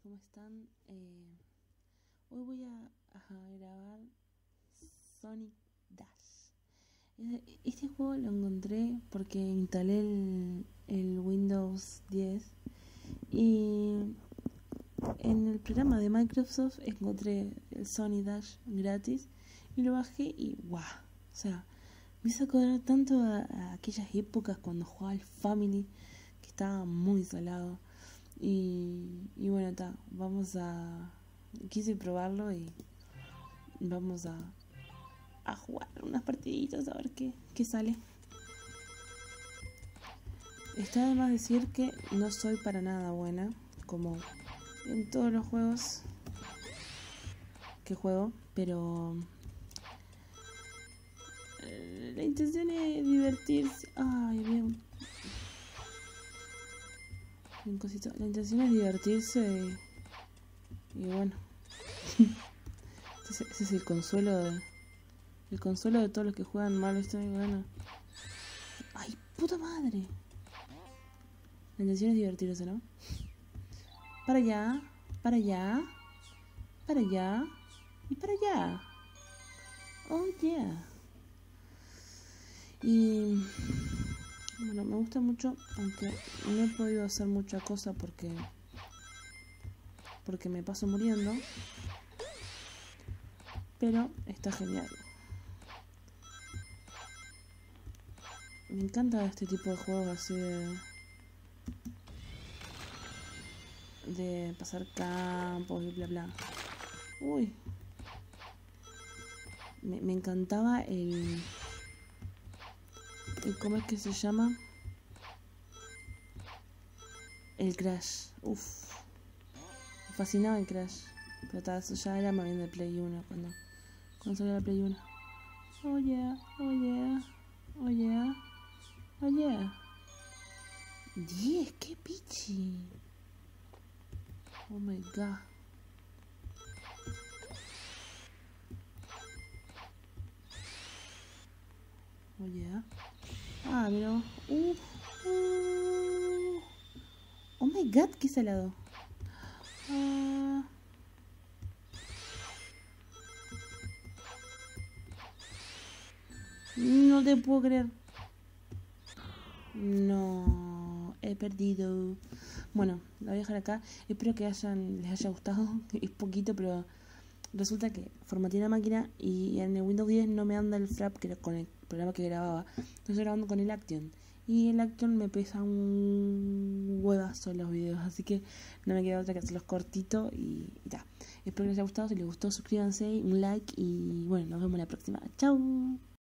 ¿cómo están? Hoy voy a grabar Sonic Dash. Este juego lo encontré porque instalé el Windows 10 y en el programa de Microsoft encontré el Sonic Dash gratis y lo bajé y ¡guau! O sea, me hizo acordar tanto a aquellas épocas cuando jugaba al Family, que estaba muy salado. Y bueno, quise probarlo y vamos a jugar unas partiditas a ver qué sale. Está de más decir que no soy para nada buena, como en todos los juegos que juego, pero la intención es divertirse. Ay, bien cosito. La intención es divertirse y bueno, ese es el consuelo de todos los que juegan mal. Esto es bueno. Ay, puta madre. La intención es divertirse, ¿no? Para allá, para allá, para allá y para allá. Oh yeah. Y bueno, me gusta mucho, aunque no he podido hacer mucha cosa porque me paso muriendo, pero está genial. Me encanta este tipo de juegos así de pasar campos y bla bla. Uy, me encantaba el ¿cómo es que se llama? El Crash. Uff, me fascinaba el Crash. Pero eso ya era más bien de Play 1 cuando salió la Play 1. Oh yeah, oh yeah, oh yeah, oh yeah. 10, qué pichi. Oh my god. Oh yeah. Ah, mira. Oh my god, qué salado. No te puedo creer. No, he perdido. Bueno, la voy a dejar acá. Espero que les haya gustado. Es poquito, pero resulta que formateé la máquina y en el Windows 10 no me anda el Frap, que era con el programa que grababa. Estoy grabando con el Action. Y el Action me pesa un huevazo los videos. Así que no me queda otra que hacerlos cortito y ya. Espero que les haya gustado. Si les gustó, suscríbanse, un like y bueno, nos vemos la próxima. Chau.